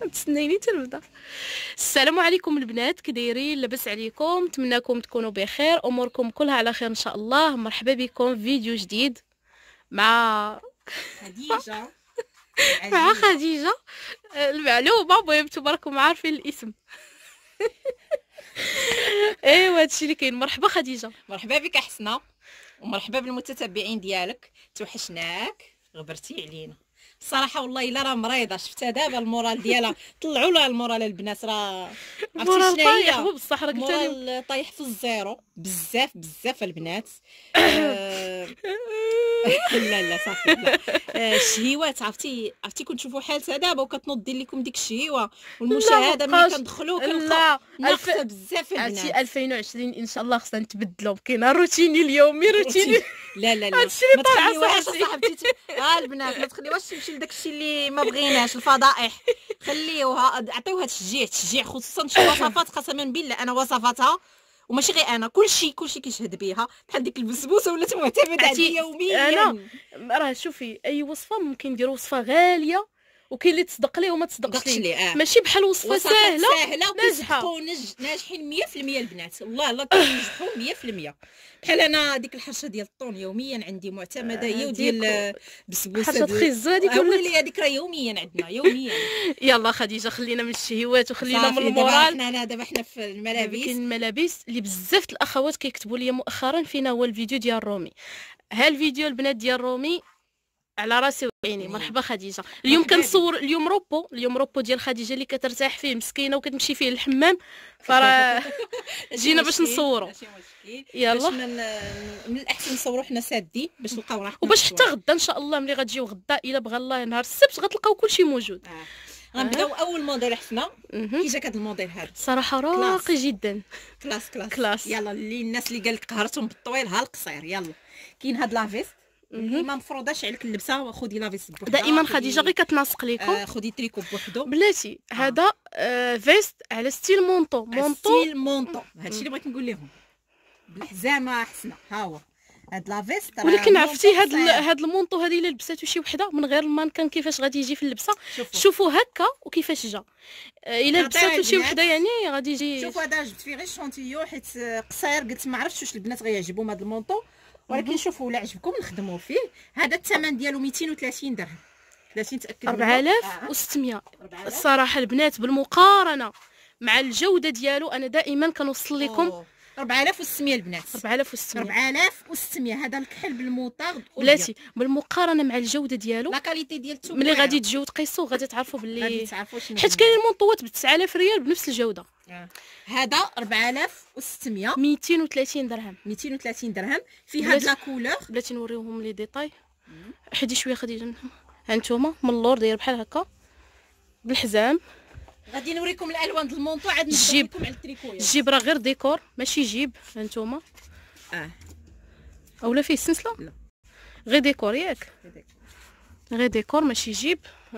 تسنيني تنبدا. السلام عليكم البنات، كي دايرين؟ لاباس عليكم؟ نتمنىكم تكونوا بخير، اموركم كلها على خير ان شاء الله. مرحبا بكم في فيديو جديد مع خديجه. مع خديجه. المعلومه المهم نتوما راكم عارفين الاسم. ايوا هادشي اللي كاين. مرحبا خديجه. مرحبا بك حسنه، ومرحبا بالمتتبعين ديالك. توحشناك، غبرتي علينا الصراحه والله الا راه مريضه. شفتها دابا المورال ديالها، طلعوا لها المورال البنات. راه المورال طايح بصح، راه قلت لهم المورال طايح في الزيرو بزاف بزاف البنات. لا لا صافي لا. الشهيوات عرفتي كنت تشوفوا حالتها دابا وكتنوض دير لكم ديك الشهيوه والمشاهده ملي كندخلوا كنلقاو ناقصه بزاف البنات. عرفتي 2020 ان شاء الله خصنا نتبدلوا. كاين روتيني اليومي، روتيني لا لا لا هادشي اللي طالع صاحبتي. البنات ما تخليوهاش تمشي لداك الشيء اللي ما بغيناش، الفضائح خليوها، عطيوها تشجيع خصوصا شي وصفات. قسما بالله انا وصفاتها وماشي غير انا، كلشي كيشهد بها. بحال ديك البسبوسه ولات معتمده عندي يوميا. انا راه شوفي، اي وصفه ممكن نديروا وصفه غاليه وكاين اللي تصدق ليه وما تصدقش ليه. ماشي بحال وصفه سهله ناجحه. ناجحين 100% البنات. الله كينجحوا 100%. بحال انا ديك الحرشه ديال الطون يوميا عندي معتمده هي، وديال البسبوسه حرشه خيزه هذيك ولا هذيك راه يوميا عندنا يوميا. يلا خديجه، خلينا من الشهوات وخلينا من المورال. دابا حنا في الملابس. كاين الملابس اللي بزاف الاخوات كيكتبوا لي مؤخرا فينا هو الفيديو ديال رومي. ها الفيديو البنات ديال رومي على راسي وعيني. مرحبا خديجه. اليوم كنصور اليوم روبو ديال خديجه اللي كترتاح فيه مسكينه وكتمشي فيه للحمام، فراه جينا باش نصوروا. يلا من الاحسن نصوروا حنا سادين باش نلقاو راحتنا، وباش حتى غدا ان شاء الله ملي غتجيو غدا الا بغى الله نهار السبت غتلقاو كلشي موجود. غنبداو اول موديل حسنا. كي جاك هذا الموديل هذا صراحه راقي جدا. كلاس. يلا اللي الناس اللي قالك قهرتهم بالطويل ها القصير. يلا كاين هاد لافيست اللي ما مفروضاش عليك اللبسه. خدي لافيست بوحدها. دائما خديجه غير كتناسق ليكم. خدي تريكو بوحدو بلاتي. هذا فيست على ستيل مونطو. هادشي اللي بغيت نقول لهم. بالحزامه حسنا ها هو هاد لافيست. ولكن عرفتي هاد المونطو هذه الا لبساتو شي وحده من غير المانكان كيفاش غادي يجي في اللبسه. شوفوا هكا وكيفاش جا. الا لبساتو شي وحده يعني غادي يجي. شوفوا هذا جبت فيه غير شونتيو حيت قصير، قلت ما عرفتش واش البنات غيعجبهم هاد المونطو، ولكن شوفوا الا عجبكم نخدموا فيه. هذا الثمن ديالو 230 درهم. بلاتي نتاكد 4600. الصراحه البنات بالمقارنه مع الجوده ديالو انا دائما كنوصل لكم 4600 البنات. 4600 هذا الكحل بالموطارد. بلاتي بالمقارنه مع الجوده ديالو، لا كاليتي ديال الثوب ملي غادي تجيو تقيسوا غادي تعرفوا باللي حيت كاينين المونطوات ب 9000 ريال بنفس الجوده. هذا 4600 230 درهم. 230 درهم. فيه هاد لا كولور. بلاتي نوريوهم لي ديتاي. حيدي شويه خديجه. ها انتوما من اللور داير بحال هكا بالحزام. غادي نوريكم الالوان ديال المونطو عاد نوريكم على التريكويات. الجيب راه غير ديكور ماشي جيب. هانتوما اولا فيه السلسله. لا غير ديكور ياك. غير ديكور ماشي جيب.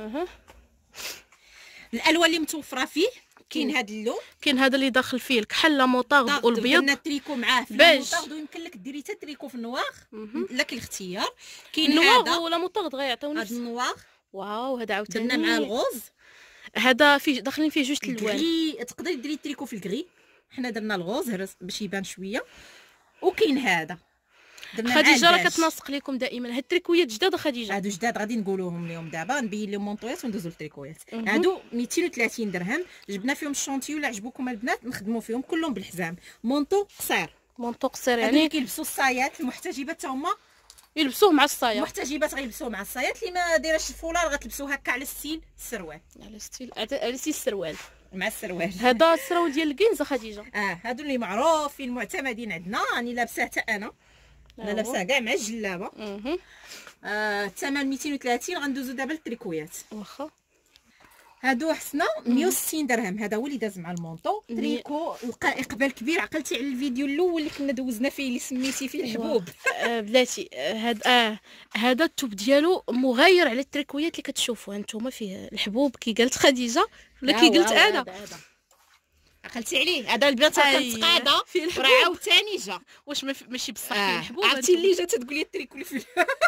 الالوان اللي متوفره فيه كاين هذا اللون، كاين هذا اللي داخل فيه الكحله موطارد والبيض. درنا التريكو معاه في الموطارد، ويمكن لك ديري حتى تريكو في النوار لك الاختيار. كاين النوار ولا موطارد غيعطيو نفس هذا النوار. واو هذا عاوتاني درنا معاه الغوز. هذا فيه داخلين فيه جوج الالوان. تقدري ديري التريكو في الكري. حنا درنا الغوز باش يبان شويه. وكاين هذا خديجه راه كتناسق لكم دائما. هاد التريكويات جداد خديجه. هادو جداد غادي نقولوهم اليوم دابا، نبين لهم مونطويات وندوزو للتريكويات. هادو 230 درهم. جبنا فيهم الشونتيو اللي عجبوكم البنات نخدموا فيهم كلهم بالحزام. مونطو قصير يعني كيلبسوا الصايات. المحتجبات تا هما يلبسوه مع الصايات. المحتجبات غيلبسوه مع الصايات. اللي ما دايراش الفولار غتلبسوه هكا على ستيل السروال. على ستيل السروال مع السروال. هذا السراو ديال الكنزه خديجه. هادو اللي معروفين معتمدين عندنا. راني لابساه حتى انا لابساه كاع مع الجلابه. الثمن 230. غندوزو دابا للتريكويات. واخا هادو حسنا 160 درهم. هذا هو اللي داز مع المونطو. تريكو لقى اقبال كبير. عقلتي على الفيديو الاول اللي كنا دوزنا فيه اللي سميتي فيه الحبوب. بلاتي هذا التوب ديالو مغاير على التريكويات اللي كتشوفوها نتوما. فيه الحبوب كي قالت خديجه ولا كي قلت انا. عقلتي عليه. هذا البنات كتقاده راه عاوتاني جا. واش ماشي بصح فيه الحبوب. عرفتي اللي جات تقولي التريكو اللي فيه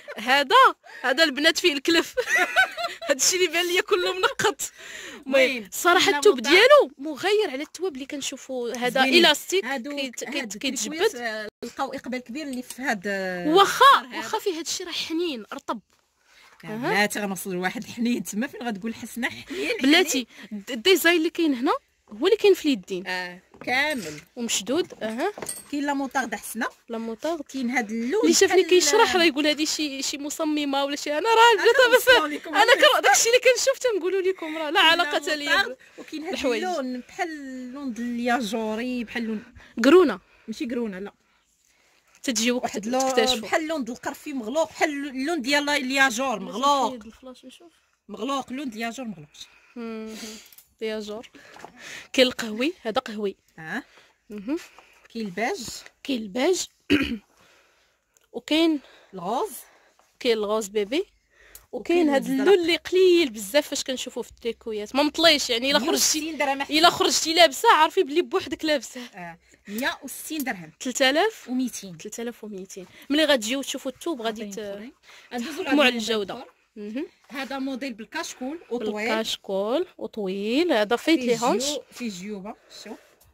هذا البنات فيه الكلف. هادشي اللي بان ليا كله منقط. المهم الصراحه الثوب ديالو مغير على الثواب اللي كنشوفوا. هذا الاستيك كيتجبد. لقاو اقبال كبير اللي في هذا. واخا فيه هادشي راه حنين رطب. بلاتي غنوصل لواحد الحنين تما فين غتقول حسنا حنين. بلاتي الديزاين اللي كاين هنا هو اللي كاين في اليدين. كامل ومشدود. كاين لا موطارد حسنا، لا موطارد. كاين هذا اللون اللي شافني كيشرح راه يقول هذه شي مصممه ولا شي. انا راه البنات بس انا داكشي اللي كنشوف تنقولوا لكم راه لا علاقه ليا. وكاين هذا اللون بحال لون ديال الياجوري، بحال لون قرونه. ماشي قرونه لا، تتجيو واحد لون بحال لون ديال القرفي مغلوق، بحال اللون ديال الياجور مغلوق. مغلوق لون ديال الياجور مغلوق. دياجور. كاين القهوي، هذا قهوي. كاين الباج. كاين الباج. وكاين الغوز. كاين الغوز بيبي. وكاين هذا اللون اللي قليل بزاف فاش كنشوفوه في التريكويات، ما مطليش يعني. الا خرجتي لابسه عارفي بلي بوحدك لابسه. 160 درهم. 3200. 3200. ملي غتجيو تشوفوا الثوب غادي تحكموا على الجوده. هذا موديل بالكاشكول وطويل. بالكاشكول وطويل. هذا فيت لي هونش في جيوبه. شوف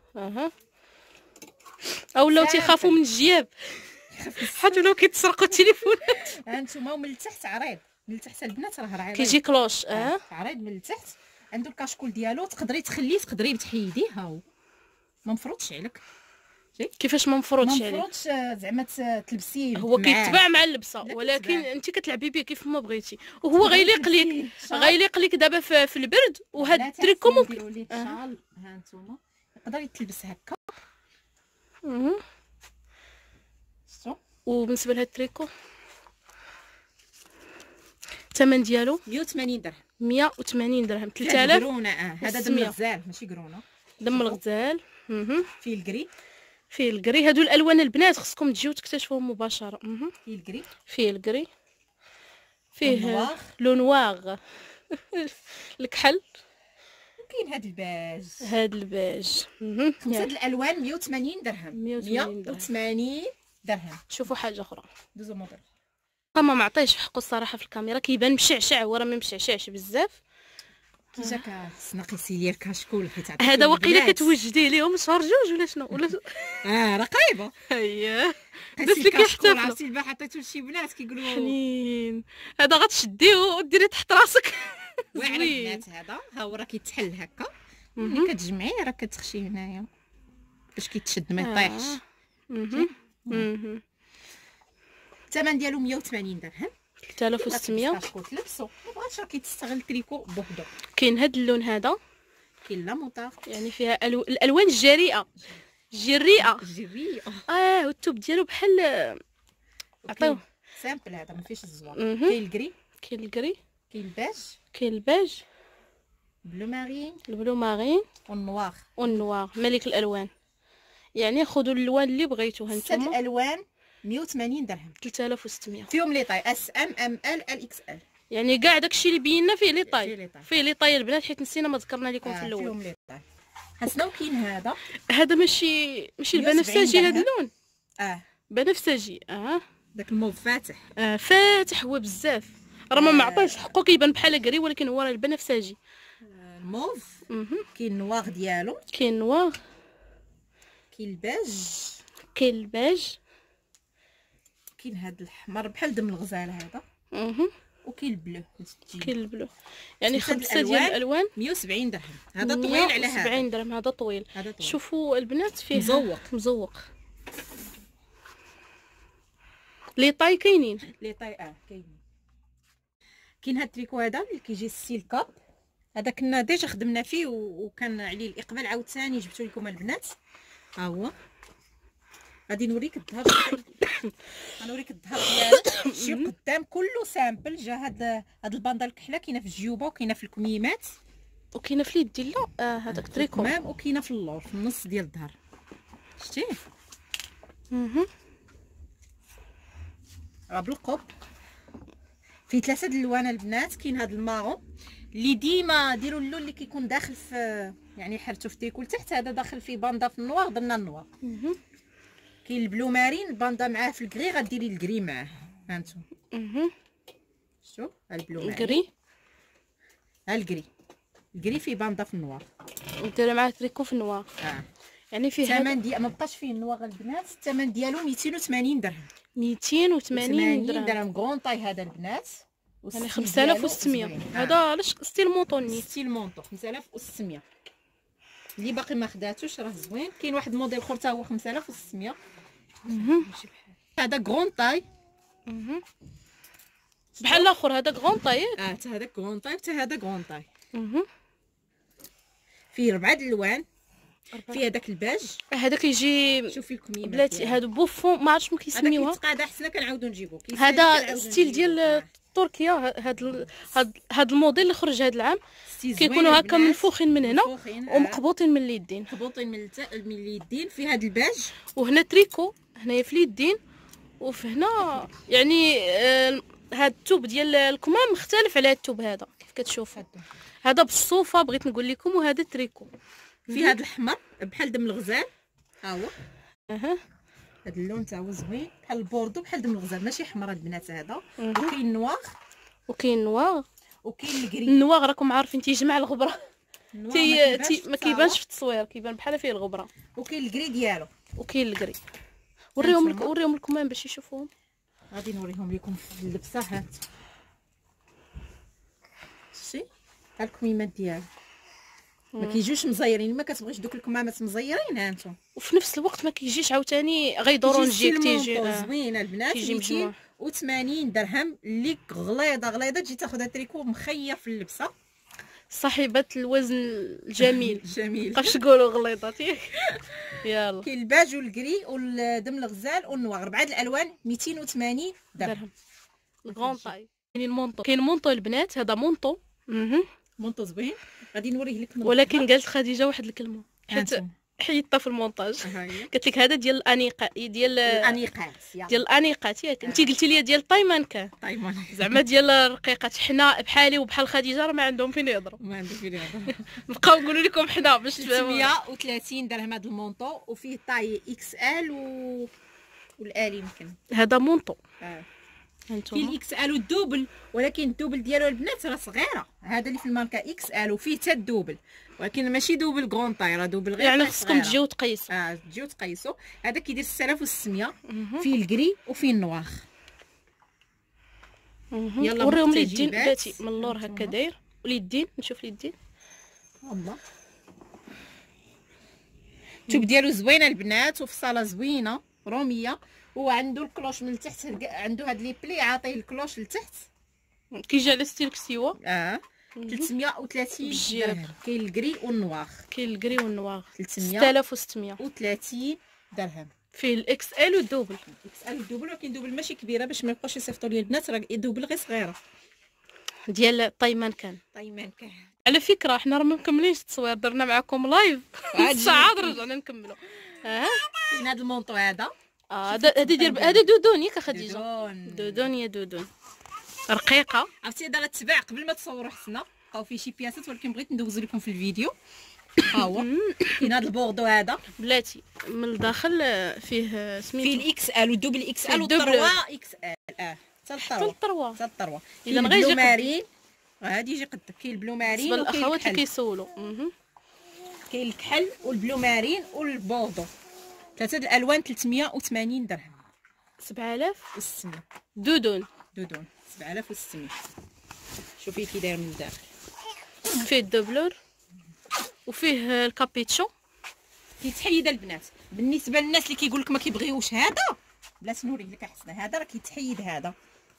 اولاو تيخافوا من الجياب حتى لو كيتسرقوا التليفونات. هانتوما ومن التحت عريض، من التحت البنات راه عريض كيجي كلوش. عريض من التحت. عنده الكاشكول ديالو، تقدري تخليه تقدري تحيديه. ها هو ما مفروضش عليك. كيفاش ما مفروضش عليك؟ ما مفروضش زعما تلبسيه. هو كيتباع مع اللبسه، ولكن انت كتلعبي به كيف ما بغيتي، وهو غيليق ليك دابا في البرد. وهاد التريكو ممكن ها انتما تقدري تلبس هكا. وبالنسبه لهاد التريكو الثمن ديالو 180 درهم. 180 درهم. 3000 قرونه. هذا دم الغزال ماشي قرونه. دم الغزال. فيه الكري. فيه الكري. هادو الالوان البنات خصكم تجيو تكتشفوهم مباشره. فيه الكري. فيه الكري. فيه لو نواغ. الكحل. وكاين هاد الباج. هاد الباج. خمسه الالوان 180 درهم. 180 درهم. شوفوا حاجه اخرى. دوزو موديل. ما معطيش حقه الصراحه في الكاميرا، كيبان مشعشع، هو راه ما مشعشعش بزاف. كي جاك خصنا قيسي ليا الكاشكول حيت هذا واقيلا كتوجدي ليهم شهر جوج ولا شنو ولا راه قريبه. اييه الناس اللي كيحتفلوا. عرفتي البارح عطيتو لشي بنات كيقولوا حنين. هذا غتشديه وديري تحت راسك. واعر البنات. هذا ها هو راه كيتحل هكا. ملي كتجمعيه راه كتخشي هنايا باش كيتشد ما يطيحش. الثمن ديالو 180 درهم. 3600. كاشكول تلبسو ما بغاتش راه كيتستغل التريكو بوحدو. كاين هاد اللون هذا، كاين لا موطار يعني فيها الالوان الجريئه جريئه. والثوب ديالو بحال عطيوه سامبل. هذا ما فيهش الزوار. كاين الكري. كاين الكري. كاين الباج. كاين الباج. بلو مارين. البلو مارين والنوار. والنوار ملك الالوان. يعني خذوا الالوان اللي بغيتوها نتوما. 6 الالوان 180 درهم. 3600. فيهم لي طاي اس ام ام ال اكس ال. يعني كاع داكشي اللي بينا فيه لي طاي. فيه لي طاي البنات حيت نسينا ما ذكرنا لكم في الاول. فيهم لي طاي. حسنا. وكاين هذا ماشي البنفسجي. هذا اللون بنفسجي. داك الموف فاتح. فاتح هو بزاف. راه ما معطيش حقه، كيبان بحال كري ولكن هو راه البنفسجي. الموف. كاين النواغ ديالو. كاين النواغ. كاين الباج. كاين الباج. كاين هذا الاحمر بحال دم الغزال هذا. وكاين البلو. كاين البلو. يعني 5 ديال الالوان 170 درهم. هذا طويل على هذا. 170 درهم. هذا طويل. شوفوا البنات فيه مزوق. لي طاي كاينين. لي طاي كاينين. كاين هذا التريكو هذا اللي كيجي ستيل كاب. هذا كنا ديجا خدمنا فيه وكان عليه الاقبال عاوتاني جبتو لكم البنات. ها هو. غادي نوريك الظهر. غنوريك الظهر ديالو. شي قدام كله سامبل. جا هاد الباندا الكحله كاينه في الجيوبه وكاينه في الكميمات وكاينه في اليد ديال هذاك التريكو تمام. وكاينه في اللور في النص ديال الظهر. شتيه راه بالقب. فيه 3 د الالوان البنات. كاين هاد المارون اللي ديما ديروا اللون اللي كيكون داخل في يعني حرتو في تيكول تحت. هذا داخل فيه باندا في النوار درنا النوار. كاين البلو مارين باندا معاه في الكري غديري الكري معاه. هانتوما اها شتو البلو مارين كري الكري فيه باندا في النوار ندير معاه تريكو في النوار يعني فيه الثمن ديال ما بقاش فيه النوار البنات الثمن ديالو 280 درهم 280 درهم كغون طاي هذا البنات يعني 5600 هذا علاش ستيل مونطوني ستيل مونطو 5600 اللي باقي ما خداتوش راه زوين كاين واحد الموديل اخر حتى هو 5600 هذا كغون طاي بحال الاخر هذا غون طاي حتى هذا كغون طاي حتى هذا كغون طاي فيه 4 الالوان فيه هذاك الباج هذا كيجي شوفي الكميمه بلاتي هادو بوفون ما عرفتش كيسميوها هذا حسنا كنعاودو نجيبو هذا ستيل ديال تركيا هاد الموديل اللي خرج هاد العام كيكونوا هكا منفوخين من هنا ومقبوطين من اليدين مقبوطين من اليدين في هاد الباج وهنا تريكو هنايا في اليدين وفي هنا يعني هاد الثوب ديال الكمام مختلف على هاد الثوب هذا كيف كتشوفوا هذا بالصوفه بغيت نقول لكم وهذا تريكو في هاد الاحمر بحال دم الغزال ها هو اها هاد اللون تا هو زوين بحال البوردو بحال دم الغزال ماشي حمر البنات هذا وكاين نواغ وكاين نواغ وكاين الكري النواغ راكم عارفين تيجمع الغبره ما كيبانش في التصوير كيبان بحال فيه الغبره وكاين الكري ديالو وكاين الكري وريهم الكمام باش يشوفوهم غادي نوريهم لكم في اللبسه هات شتي ها الكميمات ديالو ما كيجيوش مزيرين ما كتبغيش دوك الكمامات مزيرين ها انتم وفي نفس الوقت ما كيجيش عاوتاني غيدورونجيك تيجي زوينه البنات تيجي مجموع 280 درهم اللي غليظه تجي تاخذها تريكو مخير في اللبسه صاحبه الوزن الجميل جميل باش نقولوا غليظه يلا كاين الباج والكري والدم الغزال والنوار 4 الالوان 280 درهم الغون طاي كاين المونطو البنات هذا مونطو مونطو زوين غادي نوريه لك ولكن قالت خديجه واحد الكلمه حيت حيدتها في المونتاج قالت لك هذا ديال الانيقات ياك انت قلتي لي ديال طايمانكا زعما ديال الرقيقات حنا بحالي وبحال خديجه راه ما عندهم فين يهضروا نبقاو نقولوا لكم حنا باش 330 درهم هذا المونطو وفيه طاي اكس ال والالي يمكن هذا مونطو كاين الاكس ال والدوبل ولكن الدوبل ديالو البنات راه صغيره هذا اللي في الماركه اكس ال وفيه حتى الدوبل ولكن ماشي دوبل كغون طاي راه دوبل غير يعني خصكم تجيو تقيسوا تجيو تقيسوا هذا كيدير 6600 فيه الكري وفيه النواغ يلا وريهم اليدين بلاتي من اللور هكا داير واليدين نشوف اليدين والله الثوب ديالو زوينه البنات وفصاله زوينه روميه وعنده الكلوش من التحت عنده هاد لي بلي عاطيه الكلوش لتحت كيجي على ستيل كسيوه 330 درهم كاين الكري والنواغ 6630 درهم فيه الاكس ال والدوبل ولكن دوبل ماشي كبيره باش ما يبقاوش يصيفطوا لي البنات راه دوبل غير صغيره ديال طيمان كان على فكره حنا راه ما مكملينش التصوير درنا معكم لايف ساعه رجعنا نكملوا كاين هذا المونطو هذا هذا دودون ياك خديجه دودون رقيقه عرفتي هذا غتباع قبل ما تصوروا حسنا بقاو فيه شي بياسات ولكن بغيت ندوز لكم في الفيديو ها هو كاين هذا البوردو هذا بلاتي من الداخل فيه سميتو فيه الاكس ال والدوبل اكس ال والطروا اكس ال حتى الطروا اذا غيجي مارين غادي يجي قدك كاين البلو مارين وكاين الاخوات اللي كيسولوا كاين الكحل والبلو مارين والبوردو ثلاثه الالوان 380 درهم 7600 دودون 7600 شوفي كي داير من الداخل فيه الدبلور وفيه الكابيتشو كيتحيد البنات بالنسبه للناس اللي كيقول لك ما كيبغيوش هذا بلاتي نوريه لك احسن هذا راه كيتحيد هذا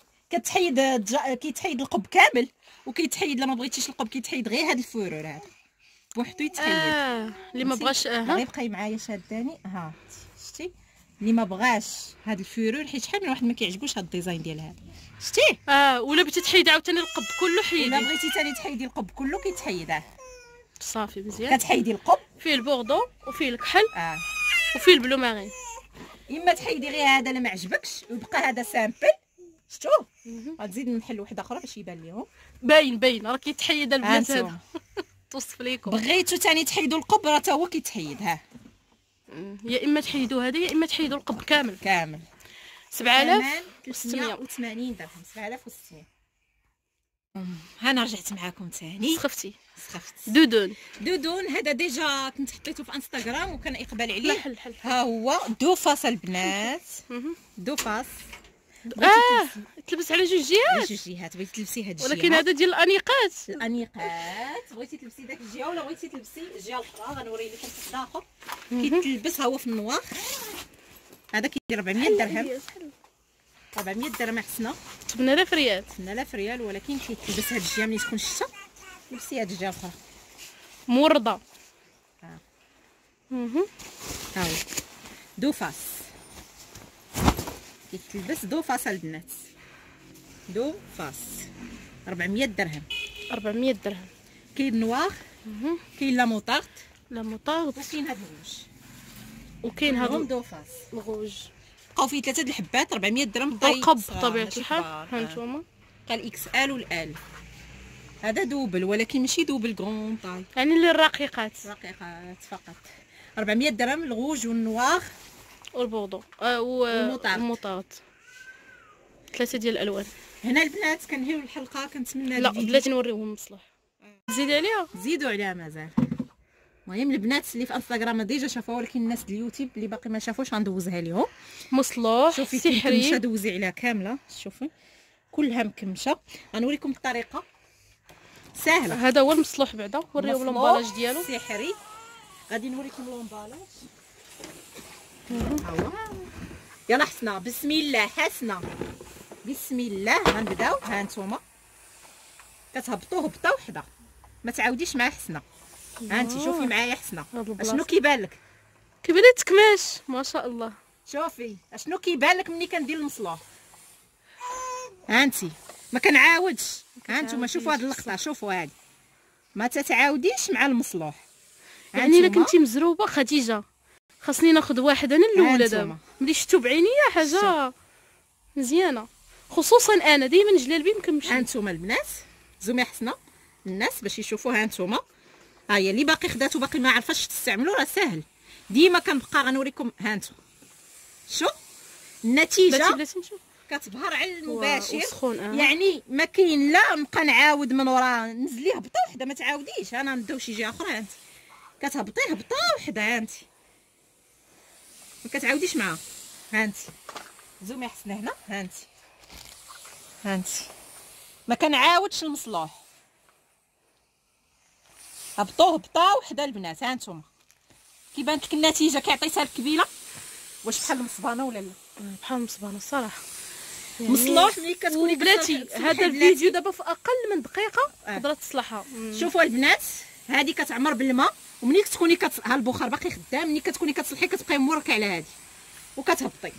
كيتحيد القب كامل وكيتحيد لما بغيتيش القب كيتحيد غير هذا الفورور هذا بوحدو يتحيد اللي ما بغاش غيبقاي معايا شاداني شتي اللي ما بغاش هذا الفورور حيت شحال من واحد ما كيعجبوش هذا الديزاين ديال هذا شتي ولا بغيتي تحيدي عاوتاني القب كله حيدي الا بغيتي ثاني تحيدي القب كله كيتحيد صافي مزيان كتحيدي القب فيه البوردو وفيه الكحل وفيه البلو مارين اما تحيدي غير هذا اللي ما عجبكش ويبقى هذا سامبل شتو غتزيد نحل واحد اخرى باش يبان لهم باين راه كيتحيد البنات هذا توصف ليكم بغيتو ثاني تحيدوا القب راه تا هو كيتحيد يا اما تحيدوا هذه يا اما تحيدوا القب كامل 7380 درهم. 7600. هانا رجعت معاكم ثاني. سخفتي سخفت. دودون هذا ديجا كنت حطيته في انستغرام وكان اقبال عليه. حل. ها هو دوفاس البنات. دوفاس. تلبس على جوج جهات. بغيتي تلبسي هاد الجهه، ولكن هذا ديال الانيقات. بغيتي تلبسي داك الجهه ولا بغيتي تلبسي الجهه الاخرى. غنوري لكم واحد اخر كيتلبس ها هو في النوار. هذا كيدير 400 درهم. 400 درهم حسنه. 8000 ريال. 8000 ريال، ولكن كيتلبس هاد الجهه ملي تكون الشتا. لبسي هاد الجهه الاخرى مورده. ها هو دوفاس. كيتلبس دوفاس البنات. دوفاس 400 درهم. 400 درهم. كاين نوار، كاين لا موطارد، وكاين هاد الروج، وكاين هذا دوفاس الغوج. بقاو فيه 3 د الحبات 400 درهم. القب بطبيعه الحال. ها نتوما قال اكس ال والال. هذا دوبل ولكن ماشي دوبل كرون طاي، يعني للرقيقات فقط. 400 درهم الغوج والنوار والبوردو والمطارد. 3 ديال الالوان. هنا البنات كنهيو الحلقه. كنتمنى لا بلاتي نوريهم مصلح. زيدي عليها. زيدوا عليها مازال. المهم البنات اللي في انستغرام ديجا شافوها، ولكن الناس ديال اليوتيوب اللي باقي ما شافوش غندوزها لهم. مصلوح شوفي سحري. مكمشه، دوزي عليها كامله. شوفي كلها مكمشه. غنوريكم الطريقه سهله. هذا هو المصلوح بعدا. وريهم لومبالاج ديالو سحري. غادي نوريكم لومبالاج. ها هو. يلا حسنا بسم الله. حسنا بسم الله. غنبداو. ها نتوما كتهبطوا هبطه وحده، ما تعاوديش مع حسنا. ها انت شوفي معايا حسنا اشنو كيبان لك. كيبان لي تكماش ما شاء الله. شوفي اشنو كيبان لك ملي كندير المصلوح. ها انت ما كنعاودش. ها انتوما شوفوا هاد اللقطه. شوفوا هادي ما تتعاوديش مع المصلوح. يعني الا كنتي مزروبه خديجه خاصني ناخذ واحد انا الاولى. دابا ملي شفتو بعينيا حاجه مزيانه، خصوصا انا دائما جلالبي مكمشي. ها انتوما البنات زومي حسنا الناس باش يشوفوا. ها انتوما ها هي اللي باقي خداتو باقي ما عرفاش تستعملو راه ساهل. ديما كنبقى غنوريكم. ها انتوما شو النتيجه. بلاتي نشوف كتظهر على المباشر. وسخون. يعني ما كاين لا نبقى نعاود من ورا. نزلي هبطه وحده ما تعاوديش. انا نبداو شي جهه اخرى. انت كتهبطي هبطه وحده. انت ما كتعاوديش معاها. ها انت زومي حسنا هنا. ها انت ما كنعاودش المصلوح. هبطوا هبطه وحده البنات. ها نتوما كيبانت لك النتيجه. كيعطيتها الكبيله واش بحال المصبانه ولا لا؟ بحال المصبانه الصراحه. يعني مصلوح ملي كتكوني بلاتي هذا الفيديو دابا في اقل من دقيقه تقدر تصلحها. شوفوا البنات هذه كتعمر بالماء، وملي كتكوني ها البخار باقي خدام. ملي كتكوني كتصلحي كتبقاي موركه على هذه وكتهبطي.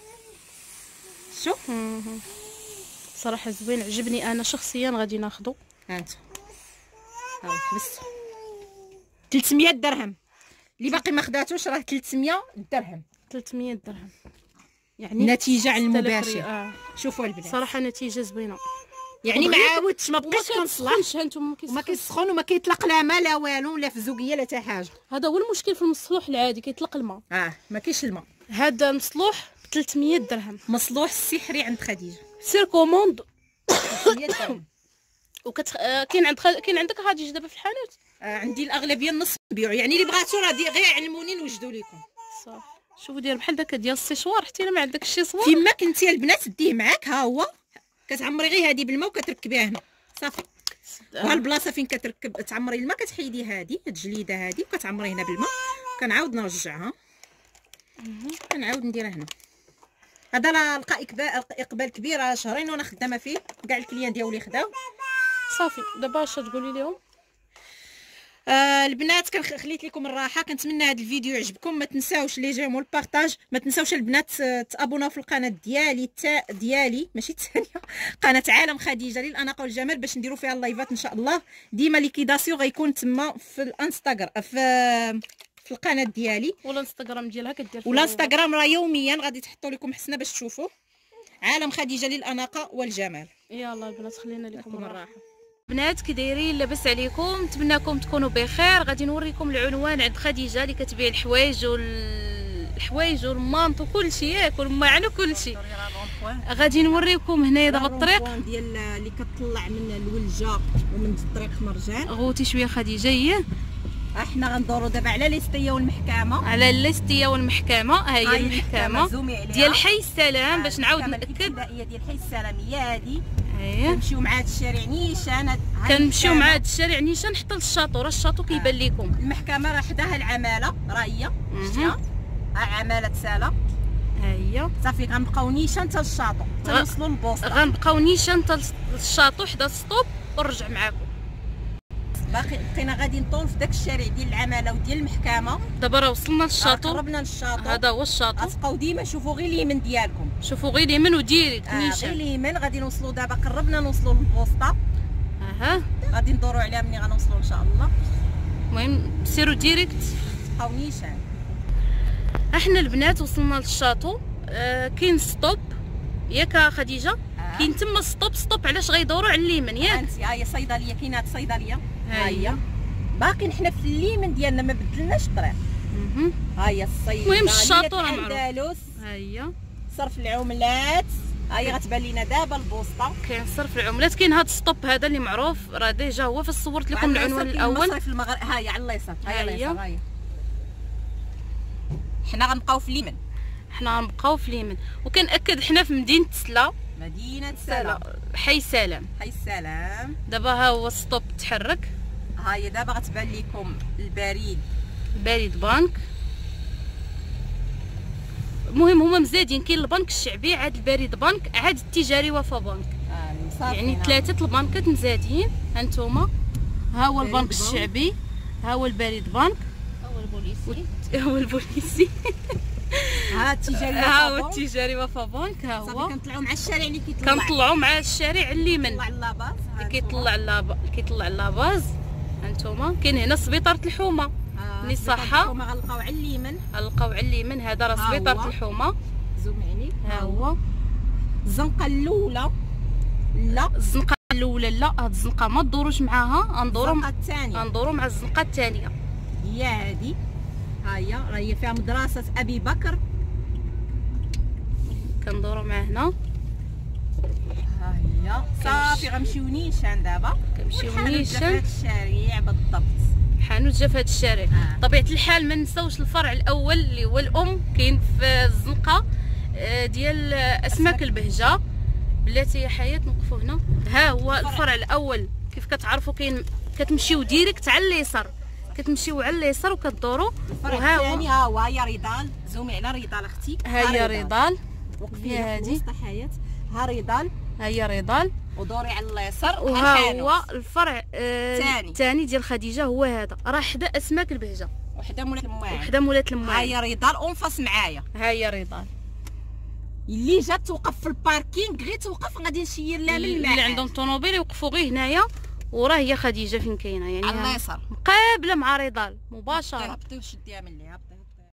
شوف صراحه زوين عجبني. انا شخصيا غادي ناخذو. ها انت ها حبستو 300 درهم. اللي باقي ما خداتوش راه 300 درهم. 300 درهم يعني نتيجه على المباشر. شوفوا البنات صراحه نتيجه زوينه. يعني ما عاودتش ما بقيتش كنصلح وما كيسخن وما كيطلق لا ما لا والو لا فزوقيه لا حتى حاجه. هذا هو المشكل في المصلوح العادي كيطلق الماء. ما كاينش الماء. هذا مصلوح ب 300 درهم. مصلوح السحري عند خديجه. سير كوموند. 300 درهم. كاين عندك خديجه دابا في الحانوت. عندي الاغلبيه النص بيعوا. يعني اللي بغاتو راه غير علموني نوجدوا لكم. صافي. شوفوا داير بحال داك ديال السيشوار. حتى الا ما عندك الشيشوار فيما كنتي البنات ديه معاك. ها هو كتعمري غير هذه بالماء وكتركبيها هنا صافي. وها البلاصه فين كتركب تعمري الماء كتحيدي هذه الجليده هذه وكتعمري هنا بالماء. كنعاود نرجعها. كنعاود نديرها هنا. هذا راه لقى اقبال كبير. شهرين وانا خدامه فيه. كاع الكليان ديالي خداو. صافي دابا اش تقولي لهم؟ البنات خليت لكم الراحه. كنتمنى هذا الفيديو يعجبكم. ما تنساوش لي جيم والبارطاج. ما تنساوش البنات تابوناو في القناه ديالي ماشي الثانيه قناه عالم خديجه للاناقه والجمال باش نديروا فيها اللايفات ان شاء الله. ديما ليكيداسيون غيكون تما في الانستغرام في القناه ديالي. والانستغرام ديالها كدير والانستغرام راه يوميا غادي تحطوا لكم حسنه باش تشوفوا عالم خديجه للاناقه والجمال. يلا البنات خلينا لكم الراحه. بنات كي دايرين؟ لاباس عليكم؟ نتمنىكم تكونوا بخير. غادي نوريكم العنوان عند خديجه اللي كتبيع الحوايج الحوايج والمانط وكلشي ياك والماعن وكلشي. غادي نوريكم هنايا دابا الطريق ديال اللي كتطلع من الولجه ومن طريق مرجان. غوتي شويه خديجه. هي احنا غندورو دابا على ليستيه والمحكمه. على الليستيه والمحكمه. ها هي المحكمه ديال حي السلام. باش نعاود ناكد الابتدائيه ديال حي السلام هي هادي. اييه كنمشيو مع هاد الشارع نيشان. كنمشيو مع هاد الشارع نيشان حتى للشاطو. راه الشاطو كيبان لكم. المحكمه راه حداها العماله. راه هي شتيها ها عماله سالا. ها هي صافي غنبقاو نيشان حتى للشاطو حتى نوصلوا للبوسطه. غنبقاو نيشان حتى للشاطو حدا ستوب ونرجع معاكم. باقي بقينا غادي نطول في داك الشارع ديال العماله وديال المحكمه. دابا راه وصلنا للشاطو. قربنا للشاطو. هذا هو الشاطو. غتبقاو ديما شوفوا غير اليمين ديالكم. شوفوا غير اليمين وديريكت نيشان. غير اليمين غادي نوصلوا دابا. قربنا نوصلوا للبوسطه. اها غادي ندوروا عليها ملي غنوصلوا ان شاء الله. المهم سيروا ديريكت. بقاو نيشان. احنا البنات وصلنا للشاطو. كاين ستوب ياك خديجه. كاين تما ستوب. علاش غيدوروا على اليمين ياك؟ انت ها هي صيدليه. كاين هاد الصيدليه ها هي. باقي حنا في اليمين ديالنا ما بدلناش الطريق. ها هي الصيدليه. المهم الشاطو راه معروف. اندلس. ها هي صرف العملات. ها هي غتبان لينا دابا البوسطه. كاين صرف العملات. كاين هاد الستوب هذا اللي معروف راه ديجا هو فاش صورت لكم العنوان الاول. مصرف المغرب. ها هي على اليسار. ها هي. حنا غنبقاو في اليمين. حنا غنبقاو في اليمين. وكنأكد حنا في مدينه سلا. مدينه سلا. حي سلام. حي السلام. دابا ها هو الستوب تحرك. ها هي دابا غتبان لكم البريد. البريد بنك. المهم هما مزادين. كاين البنك الشعبي عاد البريد بنك عاد التجاري وفا بنك. يعني 3 البنكات مزادين. هانتوما ها هو البنك الشعبي. ها هو البريد بنك. هو البوليسي. ها التجاري. ها هو التجاري وفا بنك. ها هو صافي كنطلعوا مع الشارع اللي كيطلع. كنطلعوا مع الشارع اللي من كيطلع لاباز. هانتوما كاين هنا سبيطاره الحومه. ملي صحه غنلقاو على اليمين. غنلقاو على اليمين. هذا راه سبيطاره الحومه. زوم عينيك. ها هو الزنقه الاولى. لا الزنقه الاولى لا. هاد الزنقه ما تدوروش معاها. غندورو مع الزنقه الثانيه. هي هادي. ها هي راه هي فيها مدرسه ابي بكر. كندورو مع هنا. ها هي صافي غنمشيو نيشان دابا. كنمشيو نيشان. الشارع بالضبط. حانوت جا في هذا الشارع. طبيعه الحال ما نساوش الفرع الاول اللي هو الام. كاين في الزنقه ديال اسماك البهجه. بلاتي يا حياه نوقفوا هنا. ها هو الفرع الاول. كيف كتعرفوا كاين كتمشيو ديريكت على اليسار. كتمشيو على اليسار وكدوروا. وها هو الثاني. ها هو. هي ريضال. زومي على ريضال اختي. ها هي ريضال. وقفي هادي حياه. ها ريضال. ها هي ريضال. ودوري على اليسار. وها هو الفرع الثاني ديال خديجه. هو هذا راه حدا اسماك البهجه. وحده مولات المواعن. ها هي ريضال اونفاس معايا. ها هي ريضال. اللي جات توقف في الباركينغ غير توقف غادي نشير لها من الماء. اللي عندهم طوموبيل يوقفوا غير هنايا. وراه هي خديجه فين كاينه يعني على اليسار مقابله مع ريضال مباشره. هبطي وشديها من اللي هبطي.